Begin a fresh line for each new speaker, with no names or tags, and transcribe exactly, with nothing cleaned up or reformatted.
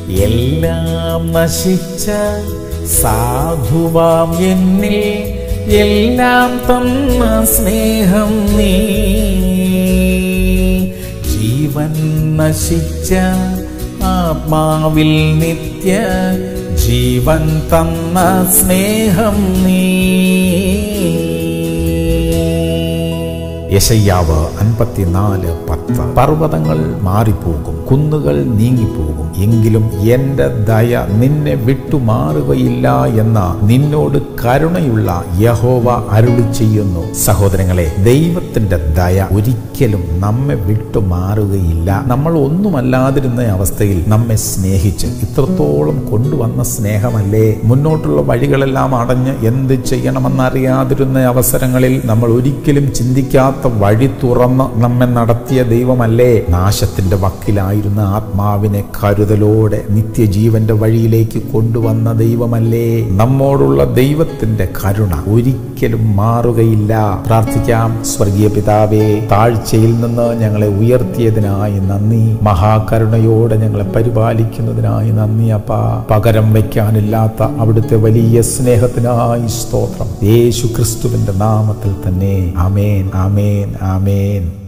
എല്ലാം നശിച്ച സാധുവാം എന്നിൽ എല്ലാം തന്ന സ്നേഹം നീ. ജീവൻ നശിച്ച ആത്മാവിൽ നിത്യ ജീവൻ തന്ന സ്നേഹം നീ. യെശയ്യാവ് അൻപത്തിനാല് പത്ത്. പർവ്വതങ്ങൾ മാറിപ്പോകും, കുന്നുകൾ നീങ്ങിപ്പോകും, എങ്കിലും എൻ്റെ ദയ നിന്നെ വിട്ടുമാറുകയില്ല എന്ന നിന്നോട് കരുണയുള്ള യഹോവ അരുളി ചെയ്യുന്നു. സഹോദരങ്ങളെ, ദൈവത്തിന്റെ ദയ ഒരിക്കലും നമ്മെ വിട്ടുമാറുകയില്ല. നമ്മൾ ഒന്നുമല്ലാതിരുന്ന അവസ്ഥയിൽ നമ്മെ സ്നേഹിച്ച് ഇത്രത്തോളം കൊണ്ടുവന്ന സ്നേഹമല്ലേ. മുന്നോട്ടുള്ള വഴികളെല്ലാം അടഞ്ഞ് എന്ത് ചെയ്യണമെന്നറിയാതിരുന്ന അവസരങ്ങളിൽ നമ്മൾ ഒരിക്കലും ചിന്തിക്കാത്ത വഴി തുറന്ന് നമ്മെ നടത്തിയ ദൈവമല്ലേ. നാശത്തിന്റെ വക്കിലായിരുന്ന ആത്മാവിനെ കരുതലോടെ നിത്യജീവന്റെ വഴിയിലേക്ക് കൊണ്ടുവന്ന ദൈവമല്ലേ. നമ്മോടുള്ള ദൈവത്തിന്റെ കരുണ ഒരിക്കലും മാറുകയില്ല. പ്രാർത്ഥിക്കാം. സ്വർഗീയ പിതാവേ, താഴ്ചയിൽ നിന്ന് ഞങ്ങളെ ഉയർത്തിയതിനായി നന്ദി. മഹാകരുണയോടെ ഞങ്ങളെ പരിപാലിക്കുന്നതിനായി നന്ദി അപ്പാ. പകരം വയ്ക്കാനില്ലാത്ത അവിടുത്തെ വലിയ സ്നേഹത്തിനായി സ്തോത്രം. യേശു ക്രിസ്തുവിന്റെ നാമത്തിൽ തന്നെ. ആമേൻ, ആമേൻ, ആമേൻ.